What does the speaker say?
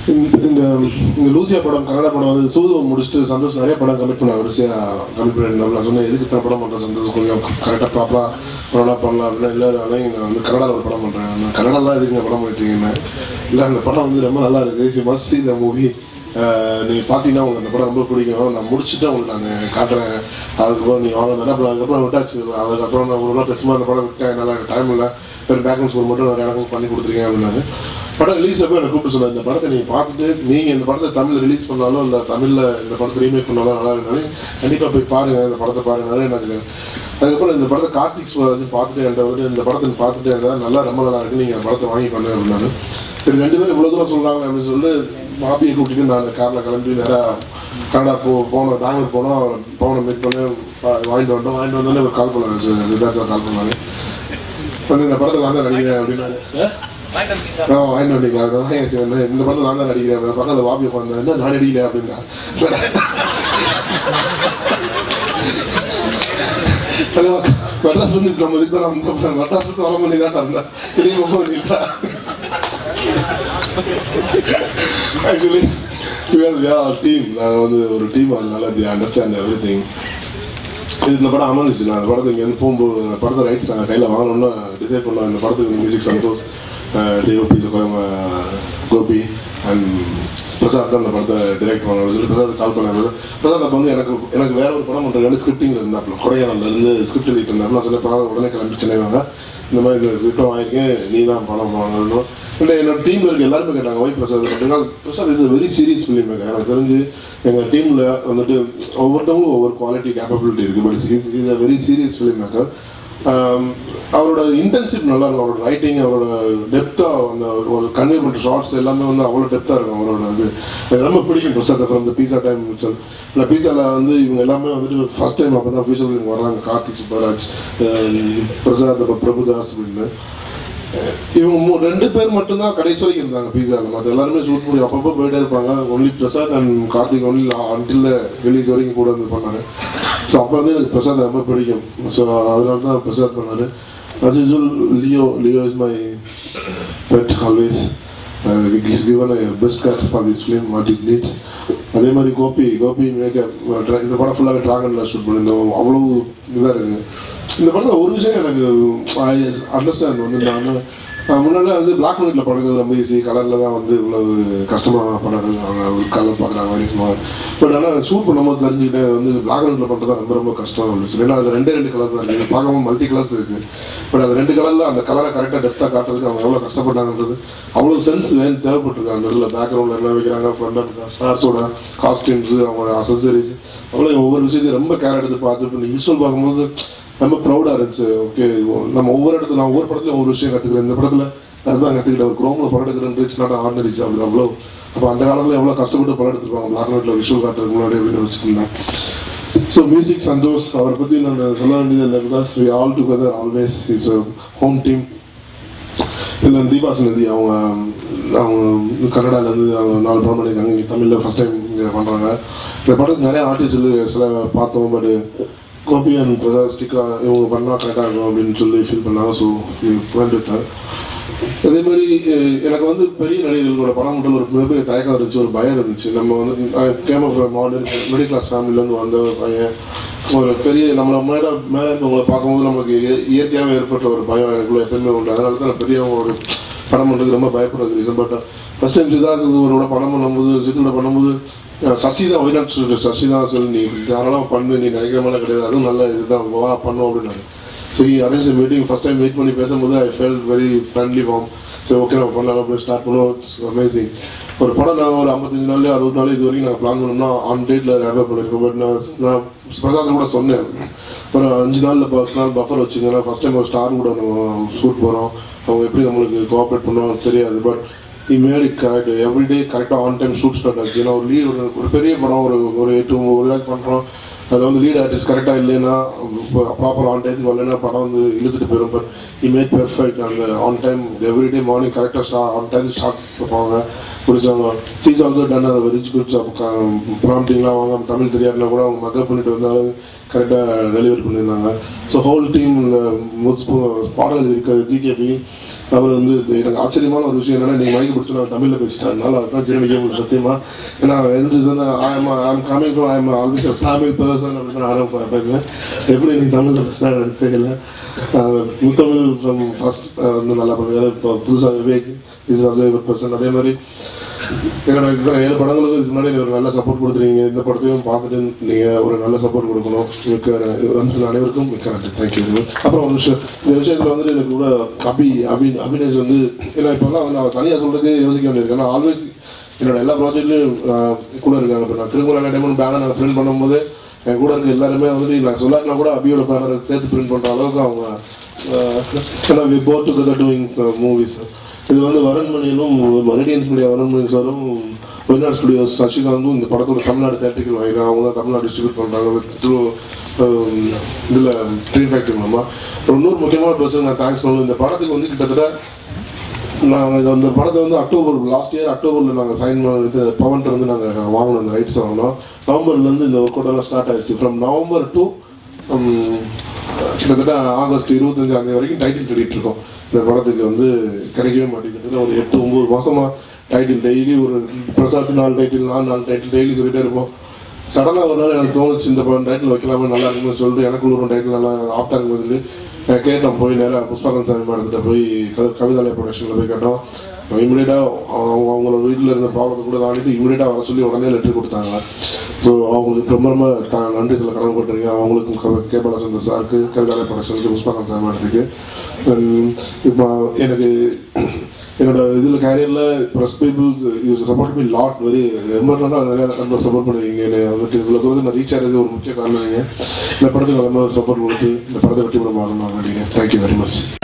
இந்த லூசியா படம் கன்னடா படம் வந்து சூது முடிச்சுட்டு சந்தோஷ் நிறைய படம் கமிட் பண்ண வரிசையாக கமிட் பண்ணியிருந்தோம். நான் சொன்னேன் எதுக்கு தான் படம் பண்ணுறேன் சந்தோஷ், கொஞ்சம் கரெக்டாக ப்ராப்பராக பண்ணலாம் அப்படின்னா இல்லை ஆனால் நான் வந்து கன்னடாவில் ஒரு படம் பண்ணுறேன், நான் கன்னடாலாம் எதுக்கு படம் பண்ணிட்டீங்கன்னா இல்லை அந்த படம் வந்து ரொம்ப நல்லா இருக்குது, you must see the movie, நீங்கள் பார்த்தீங்கன்னா உங்களுக்கு அந்த படம் ரொம்ப பிடிக்கும், நான் முடிச்சுட்டு உங்களுக்கு நான் காட்டுறேன், அதுக்கப்புறம் நீங்கள் வாங்க தானே. அப்புறம் அதுக்கப்புறம் விட்டாச்சு, அதுக்கப்புறம் நான் ஒரு நாள் டெஸ்ட் அந்த படம் விட்டேன், என்னால் டைம் இல்லை, வேறு பேக்ரவுண்ட் ஸ்கோர் மட்டும் நிறைய இடங்கள் பண்ணி கொடுத்துருக்கேன் அப்படின்னாரு. படம் ரிலீஸ் அப்போ எனக்கு கூப்பிட்டு சொன்னார், இந்த படத்தை நீங்கள் பார்த்துட்டு நீங்கள் இந்த படத்தை தமிழில் ரிலீஸ் பண்ணாலும் இல்லை தமிழில் இந்த படத்தை ரீமேக் பண்ணாலும் நல்லா இருந்தாலும் கண்டிப்பாக போய் பாருங்கள், இந்த படத்தை பாருங்கனாலே எனக்கு. அதுக்கப்புறம் இந்த படத்தை கார்த்திக் சுவராஜ் பார்த்துட்டு என்கிட்ட வந்து இந்த படத்தை பார்த்துட்டு இருந்தால் நல்லா ரொம்ப நல்லா இருக்குது, நீங்கள் அந்த படத்தை வாங்கி பண்ணு அப்படின்னாரு. சரி 2 பேரும் இவ்வளோ தூரம் சொல்கிறாங்க அப்படின்னு சொல்லிட்டு பாபியை கூட்டிகிட்டு நான் காரில் கிளம்பி நேராக கனடா போனோம், பெங்களூர் போனோம் மீட் பண்ணி வாங்கிட்டு வந்தோடனே ஒரு கால் பண்ணாங்க, விதா சார் கால் பண்ணாங்க, வந்து இந்த படத்தை நான் தான் நடிக்கிறேன் அப்படின்னாரு. வாங்கிட்டு வந்தீங்களா? இந்த படத்தை நான் தான் நடிக்கிறேன், பக்கத்தில் பாபி உட்காந்து என்ன நான் நடிக்கல அப்படின்னா. மெட்ராஸ் வந்து நம்ம இதுக்கு தான் நம்ம மெட்ராஸ் வந்து வர பண்ணி தான் இருந்தேன், தெரியுமா? ஆக்சுவலி டீம், நாங்கள் வந்து ஒரு டீம், அதனால தி அண்டர்ஸ்டாண்ட் எவ்ரி திங். இது இந்த படம் அமைஞ்சிச்சு, நான் அந்த படத்தை இங்கேருந்து போகும்போது அந்த படத்தை ரைட்ஸ் நாங்கள் கையில் வாங்கணும்னு டிசைட் பண்ணோம். இந்த படத்துக்கு music Santhosh, DOP Gopi and Prasad தான் அந்த படத்தை டிரெக்ட் பண்ணணும் சொல்லி பிரசாத் கால் பண்ணாங்க. பிரசாத் அப்போ வந்து எனக்கு வேற ஒரு படம் பண்ணுறது ஸ்கிரிப்டிங்கில் இருந்தாப்புல, கொடையானலேருந்து ஸ்கிரிப்ட் எழுதிட்டு இருந்தாப்புல. நான் சொல்ல உடனே கிளம்பி சென்னை வாங்க, இந்த மாதிரி இந்த ஸ்கிரிப்டை வாங்கியிருக்கேன், நீ தான் படம் வாங்கணும். இல்லை என்னோட டீமில் இருக்க எல்லாருமே கேட்டாங்க ஒய் பிரசாத் அப்படின்னா. Prasad is very serious film maker. எனக்கு தெரிஞ்சு எங்கள் டீமில் வந்துட்டு ஒவ்வொருத்தவங்களும் ஒவ்வொரு குவாலிட்டி கேப்பபிலிட்டி இருக்குது, but is a very serious film maker. அவரோட இன்டென்சிவ் நல்லா இருக்கும், அவரோட ரைட்டிங், அவரோட டெப்த்தாக அந்த ஒரு கன்வே பண்ணுற ஷார்ட்ஸ் எல்லாமே வந்து அவ்வளோ டெப்த்தாக இருக்கும். அவரோட இது எனக்கு ரொம்ப பிடிக்கும் பிரசாத். அப்புறம் இந்த பீஸா டைம் இல்லை பீஸாவில் வந்து இவங்க எல்லாமே வந்துட்டு ஃபர்ஸ்ட் டைம் அப்போ தான் ஃபியூச்சர் ஃபிலிம் வர்றாங்க, கார்த்திக் சுப்பராஜ், பிரசாத், பிரபுதாஸ் அப்படின்னு. இவங்க 2 பேர் மட்டும்தான் கடைசி வரைக்கும் இருந்தாங்க பீஸாவில், மற்ற எல்லாருமே ஷூட் பண்ணி அப்பப்போ போயிட்டே இருப்பாங்க. Only Prasad and Karthik only until release வரைக்கும் கூட வந்து பண்ணாரு. ஸோ அப்போ வந்து எனக்கு பிரசாத் ரொம்ப பிடிக்கும், ஸோ அதனால தான் பிரசாத் பண்ணார். as usual Leo is my pet always. He's given a best cuts for this film what it needs. அதே மாதிரி கோபி மேக்கப் இந்த படம் ஃபுல்லாகவே ட்ராகனில் ஷூட் பண்ணியிருந்தோம், அவ்வளோ இதாக இருக்குது. இந்த படத்தில் ஒரு விஷயம் எனக்கு அண்டர்ஸ்டாண்ட் வந்து நான் முன்னாடி வந்து பிளாக் அண்ட் ஒயிட்டில் படுறது ரொம்ப ஈஸி, கலரில் தான் வந்து இவ்வளவு கஷ்டமாக படம் அவங்க ஒரு கலர் பார்க்குறாங்க மாதிரி சும்மா. பட் ஆனால் ஷூட் பண்ணும்போது தெரிஞ்சுக்கிட்டேன் வந்து பிளாக் அண்ட் ஒயிட்டில் பண்ணுறது ரொம்ப ரொம்ப கஷ்டம் அப்படின்னு சொல்லி. ஏன்னா அது 2 கலர் தான் இருக்குது, பார்க்கும்போது மல்டி கலர்ஸ் இருக்குது, பட் அது 2 கலரில் அந்த கலரை கரெக்டாக டெப்த்தாக காட்டுறதுக்கு அவங்க எவ்வளோ கஷ்டப்பட்டாங்கன்றது அவ்வளோ சென்ஸ் தேவைப்பட்டிருக்கு. அந்த இடத்துல பேக்ரவுண்டில் என்ன வைக்கிறாங்க, ஃப்ரண்ட் அண்ட் ஸ்டார்ஸோட காஸ்டியூம்ஸு, அவங்களோட அசசரிஸ், அவ்வளோ ஒவ்வொரு விஷயத்தையும் ரொம்ப கேர் எடுத்து பார்த்து இப்போ நீங்கள் விஷுவல் பார்க்கும்போது ரொம்ப ப்ரௌடாக இருந்துச்சு. ஓகே, நம்ம ஒவ்வொரு படத்துலையும் ஒவ்வொரு விஷயம் கற்றுக்கிறேன், இந்த படத்தில் அதுதான் கற்றுக்கிட்டேன். ஒரு குரோமில் படம் எடுக்கிறேன், இட்ஸ் நாட் ஆர்டினரி ஜாப். அவ்வளோ அப்போ அந்த காலத்தில் எவ்வளோ கஷ்டப்பட்டு படம் எடுத்துருப்பாங்க பிளாக் அண்ட் ஒயிட்டில் விஷுவல் காட்டுறதுக்கு முன்னாடி அப்படின்னு வச்சுருந்தேன். ஸோ மியூசிக் சந்தோஷ், அவரை பற்றி நான் சொல்ல வேண்டியது இல்லை, because we all together always is home team. இல்லை தீபா சுனதி அவங்க கன்னடாலேருந்து அவங்க 4 படம் பண்ணியிருக்காங்க, இங்கே தமிழில் ஃபஸ்ட் டைம் இங்கே பண்ணுறாங்க. இந்த படத்துக்கு நிறைய ஆர்டிஸ்ட் சில பார்த்தோம், பட் கோபி அண்ட் பிரசாத் ஸ்டிக்கா இவங்க பண்ணால் கரெக்டாக இருக்கும் அப்படின்னு சொல்லி ஃபீல் பண்ணாங்க. ஸோ பண்ணிட்டார். அதே மாதிரி எனக்கு வந்து பெரிய நடிகர்களோட படம் மட்டும் ஒரு மிகப்பெரிய தயக்கம் இருந்துச்சு, ஒரு பயம் இருந்துச்சு. நம்ம வந்து came of modern middle class ஃபேமிலியிலேருந்து வந்த பையன், ஒரு பெரிய நம்மளை மேலே இருக்கவங்களை பார்க்கும்போது நம்மளுக்கு இயற்கையாகவே ஏற்பட்ட ஒரு பயம் எனக்குள்ள எப்பயுமே உண்டு. அதனால தான் பெரிய ஒரு படம் பண்ணுறதுக்கு ரொம்ப பயப்படுறது ரீசன். பட் ஃபஸ்ட் டைம் சித்தார்த்தோட படம் பண்ணும்போது, சித்தோட பண்ணும்போது சசி தான் ஒய்நாட் சசி தான் சொல்லி நீ தாராளமாக பண்ணு, நீ நினைக்கிற மாதிரி கிடையாது, அதுவும் நல்ல இதுதான் வா பண்ணும் அப்படின்னாரு. So arrange meeting first time meet பண்ணி பேசும்போது I felt very friendly form. சரி ஓகே நம்ம பண்ணலாம் போய் ஸ்டார்ட் பண்ணுவோம். It's amazing. ஒரு படம் நாங்கள் ஒரு 55 நாள் 60 நாள் இது வரைக்கும் நாங்கள் பிளான் பண்ணோம்னா ஆன் டேட்டில் ரேப் பண்ணியிருக்கோம். பட் நான் பிரசாத் கூட சொன்னேன், ஒரு 5 நாளில் 10 நாள் பஃபர் வச்சுங்கன்னா ஃபஸ்ட் டைம் ஒரு ஸ்டார் கூட நம்ம ஷூட் போகிறோம், அவங்க எப்படி நம்மளுக்கு கோஆப்ரேட் பண்ணுவாங்க தெரியாது. But he made it correct. Every day கரெக்டாக ஆன் டைம் ஷூட் ஸ்டார்ட் ஆச்சு. ஏன்னா ஒரு லீட் ஒரு பெரிய படம் ஒரு 8 லேக் பண்ணுறோம், அது வந்து லீட் ஆர்டிஸ்ட் கரெக்டாக இல்லைன்னா ப்ராப்பர் ஆன் டைத்துக்கு வரலைன்னா படம் வந்து இழுத்துட்டு போயிடும். பட் he made perfect அந்த ஆன் டைம் எவ்ரிடே மார்னிங் கரெக்டாக ஆன் டைம் ஸ்டார்ட் பண்ணுவாங்க பிடிச்சவங்க. சீஸ் ஆல்சோ டன் அதை வெரி குட் ஜாப். ப்ராம்ப்டிங்லாம் அவங்க தமிழ் தெரியாதுன்னா கூட அவங்க மக்கப் பண்ணிட்டு வந்தாலும் கரெக்டாக டெலிவரி பண்ணியிருந்தாங்க. ஸோ ஹோல் டீம் இந்த பாடல் இருக்கிற ஜிகேபி அவர் வந்து எனக்கு ஆச்சரியமான ஒரு விஷயம் என்னன்னா, நீங்கள் மைக்கு பிடிச்சி நான் தமிழில் பேசிட்டேன், அதனால அதுதான் ஜீரணிக்க முடியும் சத்தியமாக. ஏன்னா எந்த I'm coming from I'm always Tamil person அப்படின்னு ஆரம்பிப்பேன். எப்படி நீங்கள் தமிழில் பேசினா எனக்கு தெரியல. முத்தமிழ் ஃப்ரம் ஃபர்ஸ்ட் வந்து நல்லா பண்ணுவார். இப்போ புதுசாக Vivek is also a person. அதே மாதிரி என்னோட 7 படங்களுக்கு இதுக்கு முன்னாடி ஒரு நல்ல சப்போர்ட் கொடுத்துருக்கீங்க. இந்த படத்தையும் பார்த்துட்டு நீங்கள் ஒரு நல்ல சப்போர்ட் கொடுக்கணும். மிக்க அனைவருக்கும் மிக்க நன்றி. தேங்க்யூ. அப்புறம் ஒரு விஷயம், இந்த விஷயத்தில் வந்துட்டு எனக்கு கூட அபினேஷ் வந்து, ஏன்னா இப்போல்லாம் வந்து நான் தனியாக சொல்கிறதுக்கு யோசிக்க வேண்டியிருக்கேன். ஏன்னா ஆல்வேஸ் என்னோட எல்லா ப்ராஜெக்ட்லையும் கூட இருக்காங்க. இப்போ நான் திருக்குறள் டைமண்ட் பேனர் நாங்கள் பிரிண்ட் பண்ணும்போது என் கூட இருக்க எல்லாருமே வந்துட்டு நான் சொல்லாட்டினா கூட அபியோட பேனரை சேர்த்து பிரிண்ட் பண்ணுற அளவுக்கு அவங்க we both together doing movies. இது வந்து வருண்மணியனும் மெரிடியன்ஸ் மீடியா வருண்மணி சாரும் வெளிநாடு ஸ்டுடியோஸ் சசிகாந்தும் இந்த படத்தோட தமிழ்நாடு தேட்டருக்கு வாங்கிடுறாங்க. அவங்க தான் தமிழ்நாடு டிஸ்ட்ரிபியூட் பண்ணுறாங்க த்ரூ இதில் ட்ரீம் ஃபேக்டரி மூலமாக. இன்னொரு முக்கியமான பர்சன் நான் தேங்க்ஸ் சொல்லணும். இந்த படத்துக்கு வந்து கிட்டத்தட்ட நாங்கள் அந்த படத்தை வந்து லாஸ்ட் இயர் அக்டோபரில் நாங்கள் சைன் பண்ணி பவன்ட்டு வந்து நாங்கள் வாங்கினோம், அந்த ரைட்ஸ் வாங்கினோம். நவம்பர்லேருந்து இந்த ஒர்க் அவுட்டெல்லாம் ஸ்டார்ட் ஆகிடுச்சு. ஃப்ரம் நவம்பர் டு கிட்டத்தட்ட ஆகஸ்ட் 25 வரைக்கும் டைட்டில் தேடிட்டு இருக்கோம். இந்த படத்துக்கு வந்து கிடைக்கவே மாட்டேங்கிட்டு ஒரு 8-9 மாதமாக டைட்டில் டெய்லி ஒரு பிரசாத் 4 டைட்டில் 4 டைட்டில் டெய்லி சொல்லிட்டே இருப்போம். சடனாக ஒரு நாள் எனக்கு தோணுச்சு இந்த டைட்டில் வைக்கலாமே நல்லா இருக்குன்னு சொல்லிட்டு எனக்கு ஒரு டைட்டில் நல்லா ஆப்டாக இருக்குன்னு சொல்லி கேட்டோம். போய் நேராக புஷ்பகன் சாமி மாடத்திட்ட போய் கவிதாலய ப்ரொடக்ஷனில் போய் கேட்டோம். இமீடியட்டாக அவங்களோட வீட்டில் இருந்த ப்ராப்ளத்தை கூட தாண்டிட்டு இமீடியட்டாக வர சொல்லி உடனே லெட்டர் கொடுத்தாங்க. ஸோ அவங்களுக்கு ரொம்ப ரொம்ப நன்றி சொல்ல கடமைப்பட்டிருக்கேன். அவங்களுக்கும் கேபாலசந்தர் சாருக்கு, கவிதாலய ப்ரொடக்ஷனுக்கு, புஷ்பகன் சாமி மாடத்துக்கு. இப்போ எனக்கு என்னோட இதில் கேரியரில் press peoples use support me lot very ரொம்ப நிறையா ரொம்ப சப்போர்ட் பண்ணுவீங்க. என்னை வந்துட்டு இவ்வளோ தூரத்தில் நான் ரீச் ஆகிறது ஒரு முக்கிய காரணம். நீங்கள் இந்த படத்துக்கு ரொம்ப சப்போர்ட் கொடுத்து இந்த படத்தை வெற்றி படம் ஆகணும் நினைக்கிறேன். Thank you very much.